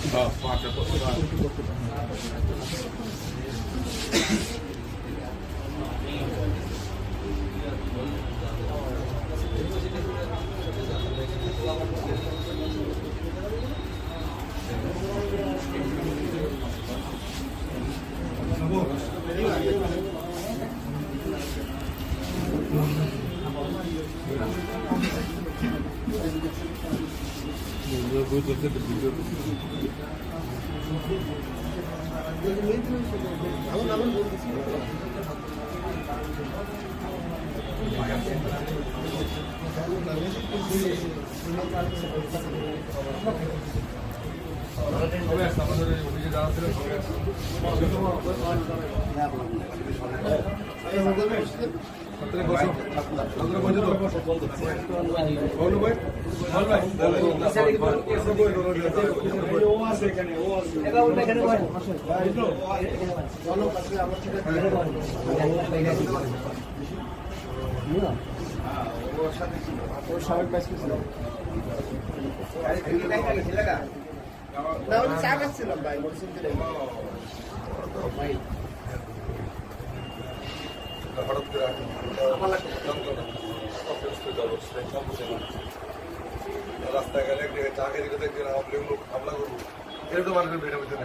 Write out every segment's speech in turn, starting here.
রাস্তায় গেলে চাকরি করতে হামলা করবো এটা তো মানুষের বেড়ে বেঁচে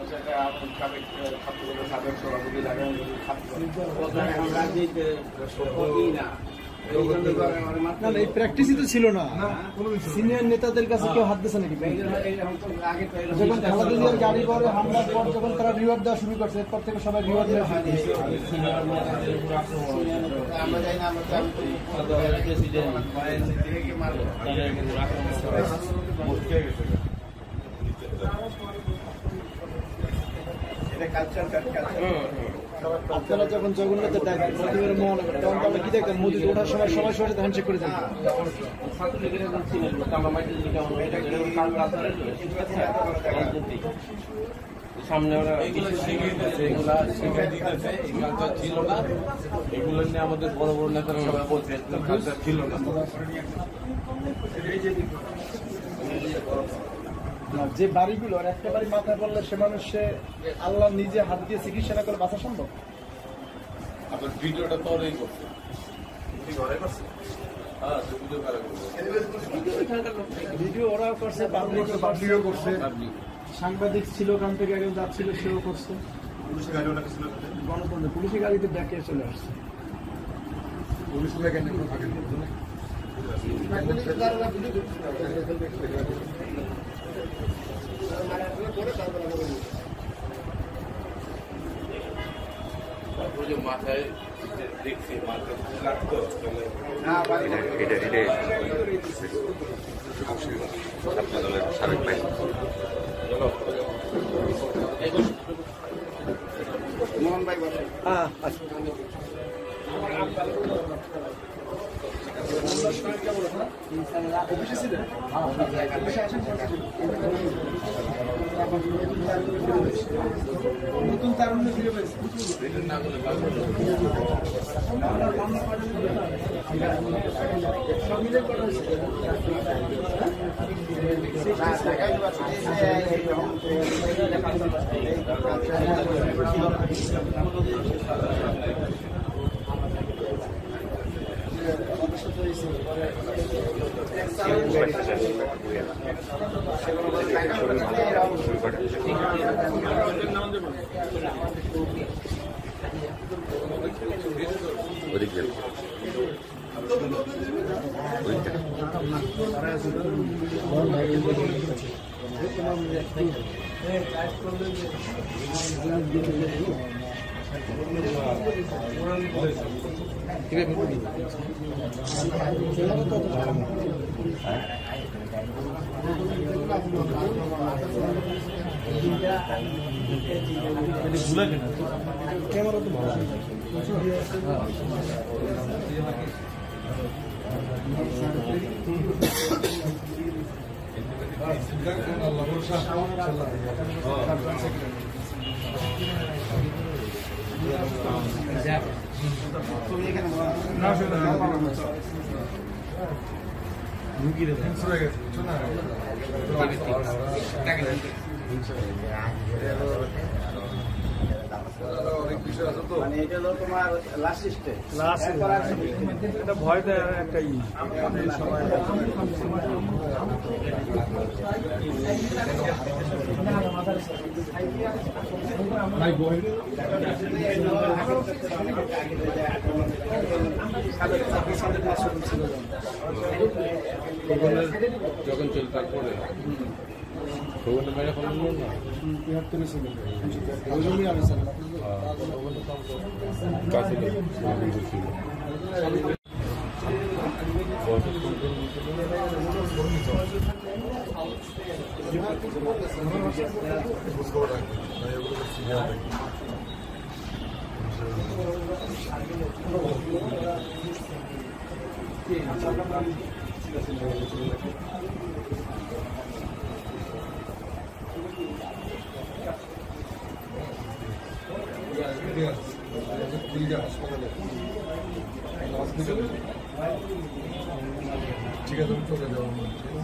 এই প্র্যাকটিসই তো ছিল না। সিনিয়র নেতাদের কাছে কেউ হাত দিচ্ছে নাকি? যখন খালেদা জিয়ার গাড়ি করে হামলার পর যখন তারা রিওয়ার্ড দেওয়া শুরু করছে, এরপর থেকে সবাই রিওয়ার্ড দেওয়া শুরু আপনারা যখন জগন্নাথের ডাক মোদীর মনে করেন তখন আমরা কি দেখতাম? মোদী ওঠার সময় সবাই সবাই হ্যান্ডশেক করে যেতাম। সামনে ওরা এগুলা শিখাই দিতেছে, এগুলো ছিল না, এগুলো নিয়ে আমাদের বড় বড় নেতারা সবাই বলছে ছিল না। যে বাড়িগুলো একটা বাড়ি মাথায় পড়লে সে মানুষে আল্লাহ নিজে হাত দিয়ে চিকিৎসা না করে বাঁচা সম্ভব? আপনার ভিডিওটা তো ওরাই করছে, ভিডিও ওরাও করছে, পাবলিকও করছে, সাংবাদিক ছিল ওখান থেকে একজন যাচ্ছিল সেও করছে, পুলিশের গাড়িতে ব্যাকে চলে আসছে। মাথায় দেখছি মাথায় লাগতো সাবেক ভাই মোহন ভাই নতুন তারুণ্য ফিরে পেয়েছে। সব মিলে করা হয়েছে। ক্যামেরা তো ভালো হিংস্র হয়ে গেছে, বুঝছো না? অনেক বিষয় আছে তো। মানে এটা হলো তোমার লাস্ট স্টেজ। এটা ভয় দেয় একটা যখন চল তারপরে ওখানে মেরে ফেলল না 73 ছিল ওই জন্যই আমি ছিলাম কাছে খোঁজখবর রাখবে, তাই ওগুলো তো ঠিক আছে। হাসপাতালে ঠিক আছে, তুমি চলে যাও।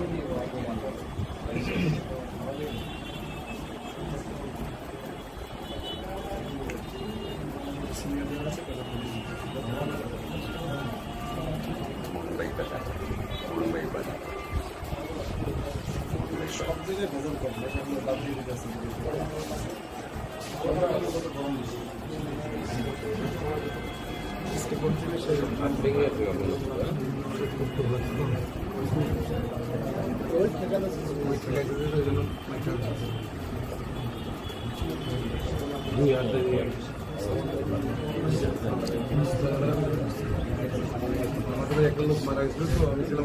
সব জায়গায় ভেজাল করবে, সেগুলো বাদ দিয়ে দিতে আছে। আমাদের একটা লোক মারা গেছিল তো, আমি ছিলাম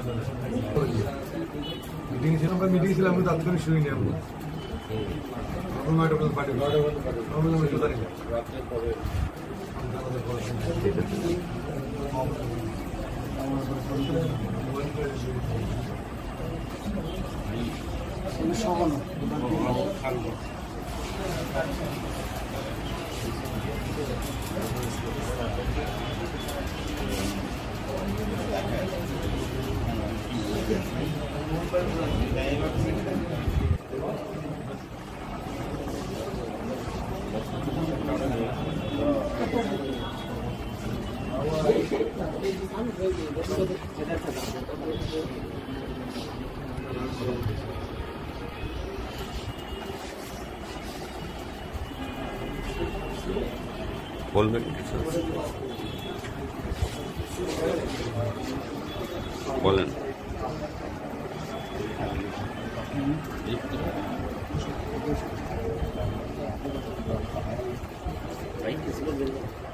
মিটিং ছিলাম, মিটিং ছিলাম আমি তাৎক্ষণিক শুনি নি। আমি 9টা পর্যন্ত পার্টি রাত্রে পরে বলবেন কিছু বলেন।